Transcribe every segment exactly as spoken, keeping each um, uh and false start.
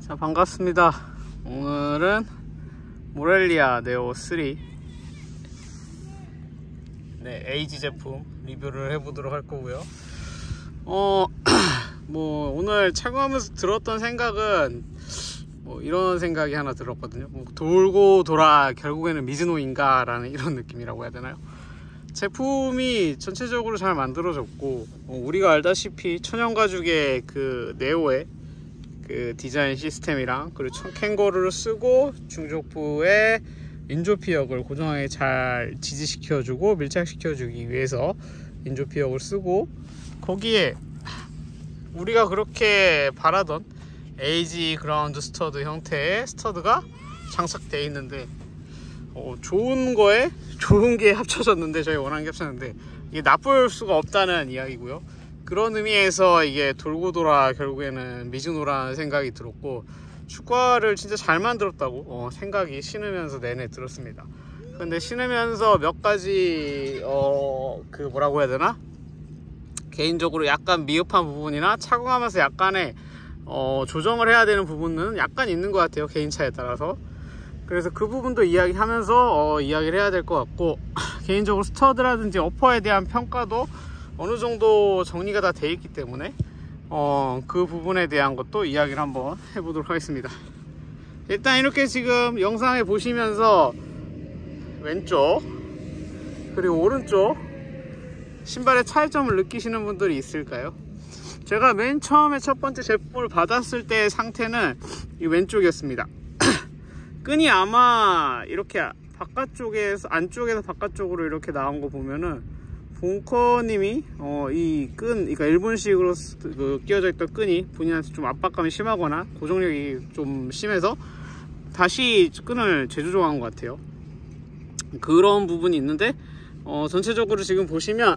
자, 반갑습니다. 오늘은 모렐리아 네오 쓰리 네, 에이지 제품 리뷰를 해보도록 할 거고요. 어, 뭐 오늘 착용하면서 들었던 생각은 뭐 이런 생각이 하나 들었거든요. 뭐 돌고 돌아 결국에는 미즈노인가 라는 이런 느낌이라고 해야 되나요? 제품이 전체적으로 잘 만들어졌고, 어, 우리가 알다시피 천연가죽의 그 네오의 그 디자인 시스템이랑 그리고 캥거루를 쓰고 중족부에 인조피역을 고정하게 잘 지지시켜주고 밀착시켜주기 위해서 인조피역을 쓰고, 거기에 우리가 그렇게 바라던 에이지 그라운드 스터드 형태의 스터드가 장착되어 있는데, 어, 좋은 거에 좋은 게 합쳐졌는데, 저희 원하는 게 합쳐졌는데 이게 나쁠 수가 없다는 이야기고요. 그런 의미에서 이게 돌고 돌아 결국에는 미즈노라는 생각이 들었고, 축구화를 진짜 잘 만들었다고 어, 생각이 신으면서 내내 들었습니다. 근데 신으면서 몇 가지 어, 그 뭐라고 해야 되나, 개인적으로 약간 미흡한 부분이나 착용하면서 약간의 어, 조정을 해야 되는 부분은 약간 있는 것 같아요, 개인차에 따라서. 그래서 그 부분도 이야기하면서 어, 이야기를 해야 될 것 같고, 개인적으로 스터드라든지 어퍼에 대한 평가도 어느 정도 정리가 다 돼 있기 때문에 어, 그 부분에 대한 것도 이야기를 한번 해보도록 하겠습니다. 일단 이렇게 지금 영상에 보시면서 왼쪽 그리고 오른쪽 신발의 차이점을 느끼시는 분들이 있을까요? 제가 맨 처음에 첫 번째 제품을 받았을 때의 상태는 이 왼쪽이었습니다. 끈이 아마 이렇게 바깥쪽에서 안쪽에서 바깥쪽으로 이렇게 나온 거 보면은 본커님이 어, 이 끈, 그러니까 일본식으로 그 끼워져 있던 끈이 본인한테 좀 압박감이 심하거나 고정력이 좀 심해서 다시 끈을 재조정한 것 같아요. 그런 부분이 있는데, 어, 전체적으로 지금 보시면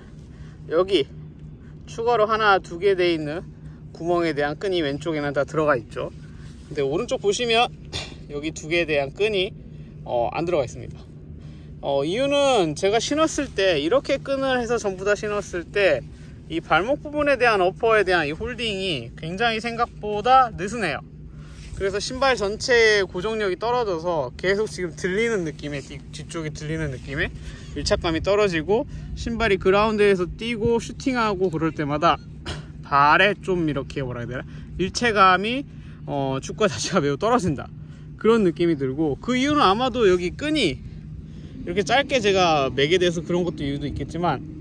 여기 추가로 하나 두 개 돼 있는 구멍에 대한 끈이 왼쪽에는 다 들어가 있죠. 근데 오른쪽 보시면 여기 두 개에 대한 끈이 어, 안 들어가 있습니다. 어, 이유는 제가 신었을 때 이렇게 끈을 해서 전부 다 신었을 때 이 발목 부분에 대한 어퍼에 대한 이 홀딩이 굉장히 생각보다 느슨해요. 그래서 신발 전체의 고정력이 떨어져서 계속 지금 들리는 느낌의, 뒤쪽이 들리는 느낌의 밀착감이 떨어지고, 신발이 그라운드에서 뛰고 슈팅하고 그럴 때마다 발에 좀 이렇게 뭐라 해야 되나, 일체감이 어, 축구화 자체가 매우 떨어진다, 그런 느낌이 들고, 그 이유는 아마도 여기 끈이 이렇게 짧게 제가 매게 돼서 그런 것도 이유도 있겠지만,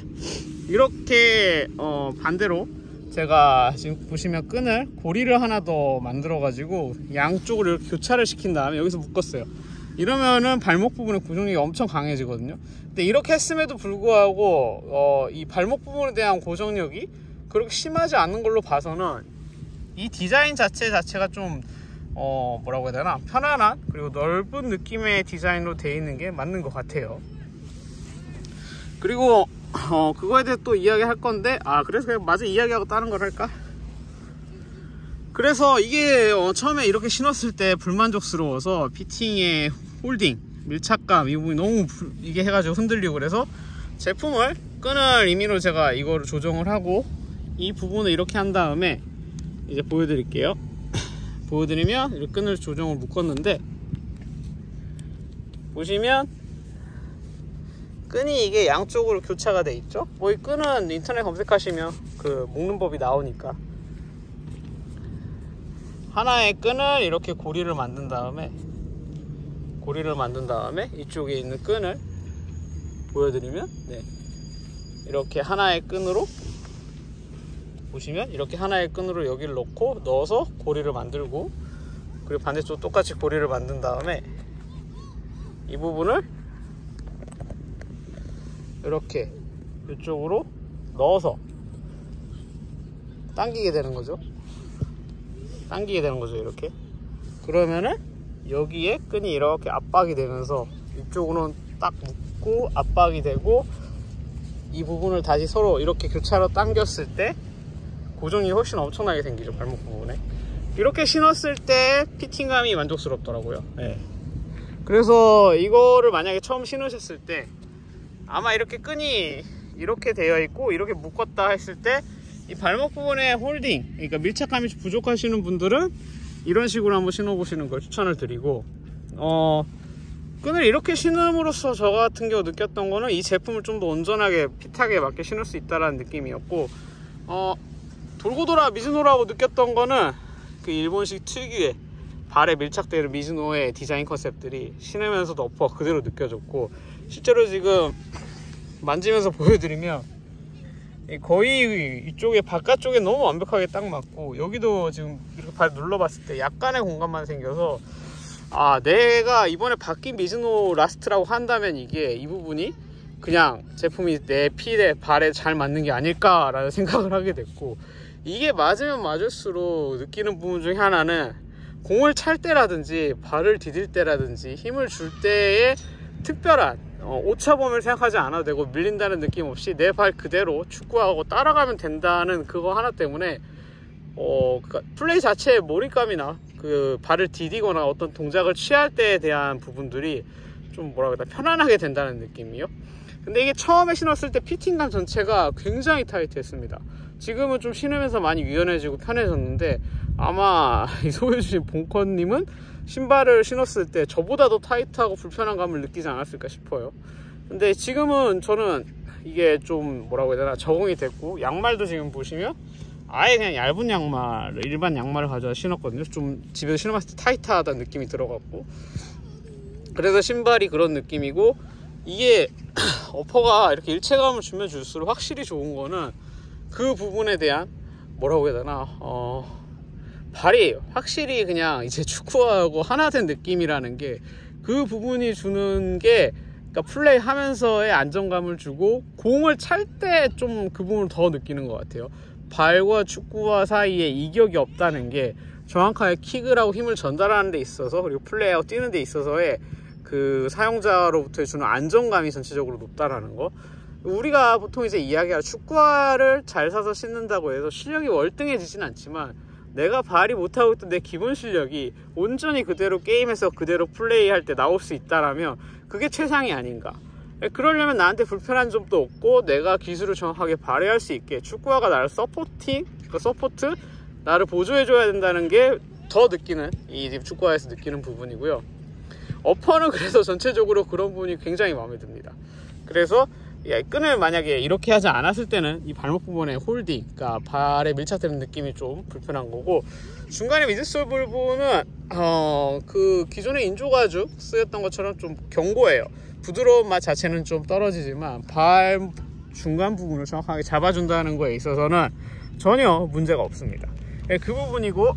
이렇게 어 반대로 제가 지금 보시면 끈을 고리를 하나 더 만들어 가지고 양쪽으로 이렇게 교차를 시킨 다음에 여기서 묶었어요. 이러면은 발목 부분의 고정력이 엄청 강해지거든요. 근데 이렇게 했음에도 불구하고 어 이 발목 부분에 대한 고정력이 그렇게 심하지 않은 걸로 봐서는 이 디자인 자체 자체가 좀 어 뭐라고 해야 되나, 편안한 그리고 넓은 느낌의 디자인으로 되어 있는 게 맞는 것 같아요. 그리고 어 그거에 대해 또 이야기할 건데, 아 그래서 그냥 마저 이야기하고 다른 걸 할까? 그래서 이게 어, 처음에 이렇게 신었을 때 불만족스러워서 피팅의 홀딩, 밀착감 이 부분이 너무 불, 이게 해가지고 흔들리고, 그래서 제품을 끈을 임의로 제가 이거를 조정을 하고 이 부분을 이렇게 한 다음에 이제 보여드릴게요. 보여드리면 이렇게 끈을 조정을 묶었는데, 보시면 끈이 이게 양쪽으로 교차가 돼 있죠. 뭐 이 끈은 인터넷 검색하시면 그 묶는 법이 나오니까, 하나의 끈을 이렇게 고리를 만든 다음에 고리를 만든 다음에 이쪽에 있는 끈을 보여드리면, 네, 이렇게 하나의 끈으로 보시면 이렇게 하나의 끈으로 여기를 넣고 넣어서 고리를 만들고, 그리고 반대쪽 똑같이 고리를 만든 다음에 이 부분을 이렇게 이쪽으로 넣어서 당기게 되는 거죠. 당기게 되는 거죠, 이렇게. 그러면은 여기에 끈이 이렇게 압박이 되면서 이쪽으로는 딱 묶고 압박이 되고, 이 부분을 다시 서로 이렇게 교차로 당겼을 때 고정이 훨씬 엄청나게 생기죠, 발목 부분에. 이렇게 신었을 때 피팅감이 만족스럽더라고요. 네. 그래서 이거를 만약에 처음 신으셨을 때 아마 이렇게 끈이 이렇게 되어 있고 이렇게 묶었다 했을 때 이 발목 부분의 홀딩, 그러니까 밀착감이 부족하시는 분들은 이런 식으로 한번 신어보시는 걸 추천을 드리고, 어 끈을 이렇게 신음으로써 저 같은 경우 느꼈던 거는 이 제품을 좀 더 온전하게 핏하게 맞게 신을 수 있다라는 느낌이었고, 어 돌고 돌아 미즈노라고 느꼈던 거는 그 일본식 특유의 발에 밀착되는 미즈노의 디자인 컨셉들이 신으면서도 어퍼가 그대로 느껴졌고, 실제로 지금 만지면서 보여드리면 거의 이쪽에 바깥쪽에 너무 완벽하게 딱 맞고, 여기도 지금 이렇게 발 눌러봤을 때 약간의 공간만 생겨서, 아 내가 이번에 바뀐 미즈노 라스트라고 한다면 이게 이 부분이 그냥 제품이 내 필에 발에 잘 맞는 게 아닐까 라는 생각을 하게 됐고, 이게 맞으면 맞을수록 느끼는 부분 중에 하나는 공을 찰 때라든지 발을 디딜 때라든지 힘을 줄 때의 특별한 어, 오차범위를 생각하지 않아도 되고 밀린다는 느낌 없이 내 발 그대로 축구하고 따라가면 된다는 그거 하나 때문에 어, 그러니까 플레이 자체의 몰입감이나 그 발을 디디거나 어떤 동작을 취할 때에 대한 부분들이 좀 뭐라 그래야 편안하게 된다는 느낌이요. 근데 이게 처음에 신었을 때 피팅감 전체가 굉장히 타이트했습니다. 지금은 좀 신으면서 많이 유연해지고 편해졌는데, 아마 이 소개해주신 봉커님은 신발을 신었을 때 저보다 더 타이트하고 불편한 감을 느끼지 않았을까 싶어요. 근데 지금은 저는 이게 좀 뭐라고 해야 되나 적응이 됐고, 양말도 지금 보시면 아예 그냥 얇은 양말, 일반 양말을 가져와 신었거든요. 좀 집에서 신어봤을 때 타이트하다는 느낌이 들어갔고, 그래서 신발이 그런 느낌이고, 이게 어퍼가 이렇게 일체감을 주면 줄수록 확실히 좋은 거는 그 부분에 대한 뭐라고 해야 되나 어 발이 확실히 그냥 이제 축구하고 하나 된 느낌이라는 게, 그 부분이 주는 게 그러니까 플레이 하면서의 안정감을 주고, 공을 찰 때 좀 그 부분을 더 느끼는 것 같아요. 발과 축구와 사이에 이격이 없다는 게 정확하게 킥을 하고 힘을 전달하는 데 있어서, 그리고 플레이하고 뛰는 데 있어서의 그 사용자로부터 주는 안정감이 전체적으로 높다라는 거. 우리가 보통 이제 이야기할 축구화를 잘 사서 신는다고 해서 실력이 월등해지진 않지만, 내가 발휘 못하고 있던 내 기본 실력이 온전히 그대로 게임에서 그대로 플레이할 때 나올 수 있다라면 그게 최상이 아닌가. 그러려면 나한테 불편한 점도 없고, 내가 기술을 정확하게 발휘할 수 있게 축구화가 나를 서포팅, 그 서포트, 나를 보조해줘야 된다는 게 더 느끼는, 이 축구화에서 느끼는 부분이고요. 어퍼는 그래서 전체적으로 그런 부분이 굉장히 마음에 듭니다. 그래서 끈을 만약에 이렇게 하지 않았을 때는 이 발목 부분에 홀딩, 그러니까 발에 밀착되는 느낌이 좀 불편한 거고, 중간에 미드솔 부분은 어, 그 기존의 인조가죽 쓰였던 것처럼 좀 견고해요. 부드러운 맛 자체는 좀 떨어지지만 발 중간 부분을 정확하게 잡아준다는 거에 있어서는 전혀 문제가 없습니다. 그 부분이고,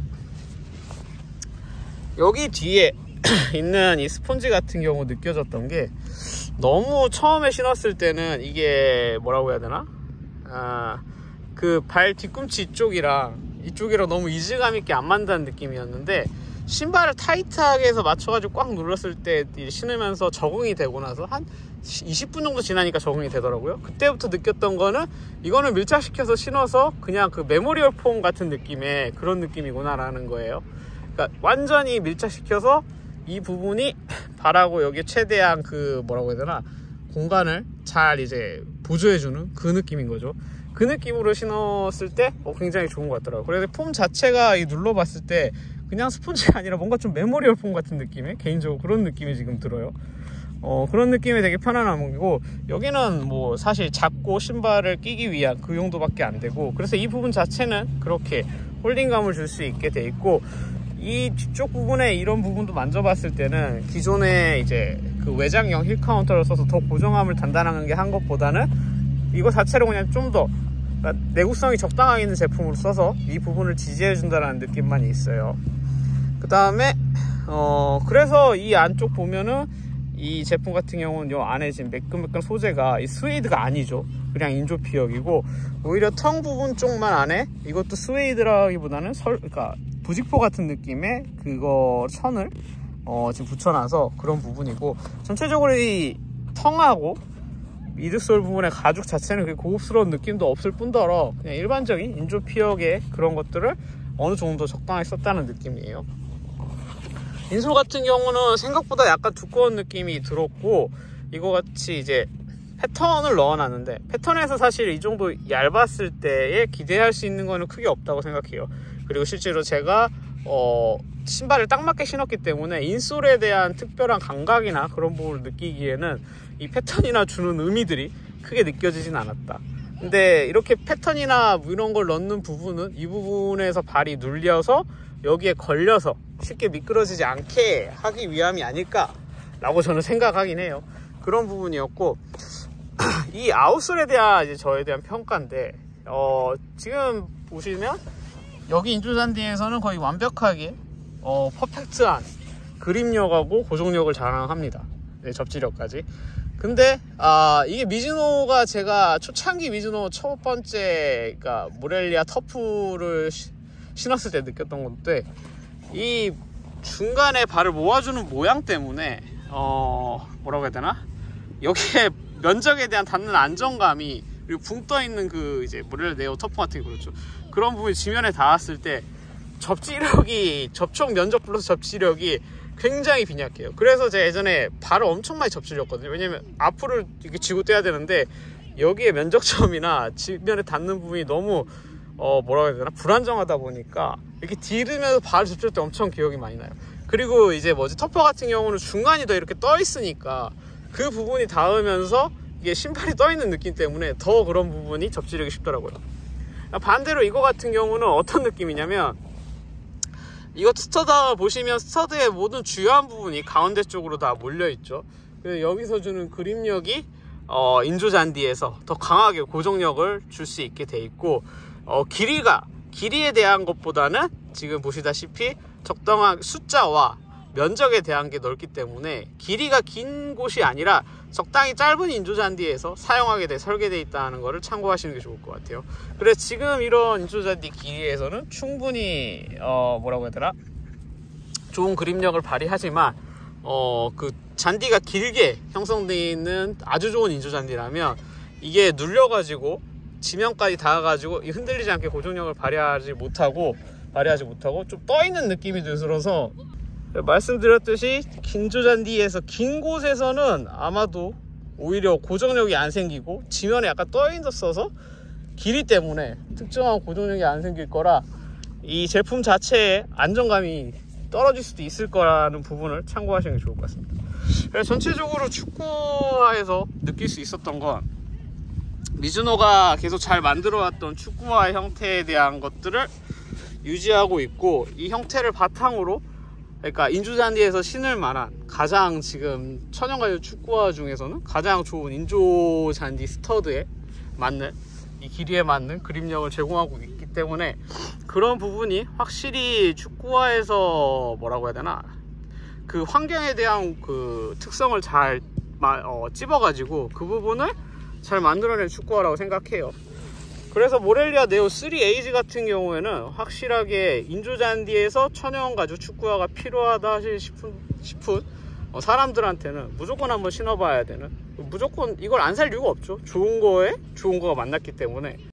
여기 뒤에 있는 이 스폰지 같은 경우 느껴졌던 게, 너무 처음에 신었을 때는 이게 뭐라고 해야 되나, 아, 그 발 뒤꿈치 이쪽이랑 이쪽이랑 너무 이질감 있게 안 맞는다는 느낌이었는데, 신발을 타이트하게 해서 맞춰가지고 꽉 눌렀을 때 신으면서 적응이 되고 나서 한 이십 분 정도 지나니까 적응이 되더라고요. 그때부터 느꼈던 거는 이거는 밀착시켜서 신어서 그냥 그 메모리얼 폼 같은 느낌의 그런 느낌이구나 라는 거예요. 그러니까 완전히 밀착시켜서 이 부분이 발하고 여기 최대한 그 뭐라고 해야 되나 공간을 잘 이제 보조해주는 그 느낌인 거죠. 그 느낌으로 신었을 때 어, 굉장히 좋은 것 같더라고요. 그래서 폼 자체가 이 눌러봤을 때 그냥 스폰지가 아니라 뭔가 좀 메모리얼 폼 같은 느낌의, 개인적으로 그런 느낌이 지금 들어요. 어, 그런 느낌이 되게 편안함이고, 여기는 뭐 사실 잡고 신발을 끼기 위한 그 용도밖에 안 되고, 그래서 이 부분 자체는 그렇게 홀딩감을 줄 수 있게 돼 있고, 이 뒤쪽 부분에 이런 부분도 만져봤을 때는 기존에 이제 그 외장형 힐 카운터를 써서 더 고정함을 단단하게 한 것보다는 이거 자체로 그냥 좀 더 그러니까 내구성이 적당하게 있는 제품으로 써서 이 부분을 지지해 준다는 느낌만 있어요. 그 다음에 어 그래서 이 안쪽 보면은 이 제품 같은 경우는 요 안에 지금 매끈매끈 소재가 이 스웨이드가 아니죠. 그냥 인조피혁이고, 오히려 텅 부분 쪽만 안에 이것도 스웨이드라기보다는 설, 그러니까 부직포 같은 느낌의 그거 천을 어, 지금 붙여놔서 그런 부분이고, 전체적으로 이 텅하고 미드솔 부분의 가죽 자체는 그렇게 고급스러운 느낌도 없을 뿐더러 그냥 일반적인 인조피혁의 그런 것들을 어느 정도 적당하게 썼다는 느낌이에요. 인솔 같은 경우는 생각보다 약간 두꺼운 느낌이 들었고, 이거 같이 이제 패턴을 넣어놨는데, 패턴에서 사실 이 정도 얇았을 때에 기대할 수 있는 거는 크게 없다고 생각해요. 그리고 실제로 제가 어 신발을 딱 맞게 신었기 때문에 인솔에 대한 특별한 감각이나 그런 부분을 느끼기에는 이 패턴이나 주는 의미들이 크게 느껴지진 않았다. 근데 이렇게 패턴이나 이런 걸 넣는 부분은 이 부분에서 발이 눌려서 여기에 걸려서 쉽게 미끄러지지 않게 하기 위함이 아닐까 라고 저는 생각하긴 해요. 그런 부분이었고, 이 아웃솔에 대한 이제 저에 대한 평가인데, 어 지금 보시면 여기 인조잔디에서는 거의 완벽하게 어 퍼펙트한 그립력하고 고정력을 자랑합니다. 네, 접지력까지. 근데 아 이게 미즈노가 제가 초창기 미즈노 첫 번째 그러니까 모렐리아 터프를 시, 신었을 때 느꼈던 건데, 이 중간에 발을 모아주는 모양 때문에 어 뭐라고 해야 되나, 여기에 면적에 대한 닿는 안정감이, 그리고 붕 떠있는 그 이제 모렐리아 네오 터프 같은 게 그렇죠. 그런 부분이 지면에 닿았을 때 접지력이, 접촉 면적 플러스 접지력이 굉장히 빈약해요. 그래서 제가 예전에 발을 엄청 많이 접질렸거든요. 왜냐면 앞으로 이렇게 쥐고 떼야 되는데 여기에 면적점이나 지면에 닿는 부분이 너무 어 뭐라고 해야 되나, 불안정하다 보니까 이렇게 디르면서 발을 접질 때 엄청 기억이 많이 나요. 그리고 이제 뭐지, 터퍼 같은 경우는 중간이 더 이렇게 떠 있으니까 그 부분이 닿으면서 이게 신발이 떠 있는 느낌 때문에 더 그런 부분이 접지력이 쉽더라고요. 반대로 이거 같은 경우는 어떤 느낌이냐면, 이거 스터드 보시면 스터드의 모든 주요한 부분이 가운데 쪽으로 다 몰려 있죠. 그래서 여기서 주는 그립력이 어, 인조잔디에서 더 강하게 고정력을 줄 수 있게 돼 있고, 어, 길이가 길이에 대한 것보다는 지금 보시다시피 적당한 숫자와 면적에 대한 게 넓기 때문에 길이가 긴 곳이 아니라 적당히 짧은 인조잔디에서 사용하게 돼 설계되어 있다는 것을 참고하시는 게 좋을 것 같아요. 그래서 지금 이런 인조잔디 길이에서는 충분히 어 뭐라고 해야 되나, 좋은 그립력을 발휘하지만 어 그 잔디가 길게 형성되어 있는 아주 좋은 인조잔디라면 이게 눌려가지고 지면까지 닿아가지고 흔들리지 않게 고정력을 발휘하지 못하고 발휘하지 못하고 좀 떠있는 느낌이 들어서, 말씀드렸듯이 인조잔디에서 긴 곳에서는 아마도 오히려 고정력이 안 생기고 지면에 약간 떠 있어서 길이 때문에 특정한 고정력이 안 생길 거라 이 제품 자체의 안정감이 떨어질 수도 있을 거라는 부분을 참고하시는 게 좋을 것 같습니다. 그래서 전체적으로 축구화에서 느낄 수 있었던 건, 미즈노가 계속 잘 만들어왔던 축구화 형태에 대한 것들을 유지하고 있고, 이 형태를 바탕으로, 그러니까 인조잔디에서 신을 만한 가장 지금 천연가죽 축구화 중에서는 가장 좋은 인조잔디 스터드에 맞는, 이 길이에 맞는 그립력을 제공하고 있기 때문에 그런 부분이 확실히 축구화에서 뭐라고 해야 되나, 그 환경에 대한 그 특성을 잘 어, 찝어가지고 그 부분을 잘 만들어낸 축구화라고 생각해요. 그래서 모렐리아 네오 쓰리 에이지 같은 경우에는 확실하게 인조잔디에서 천연가죽 축구화가 필요하다 싶은, 싶은 어, 사람들한테는 무조건 한번 신어봐야 되는, 무조건 이걸 안 살 이유가 없죠. 좋은 거에 좋은 거가 만났기 때문에.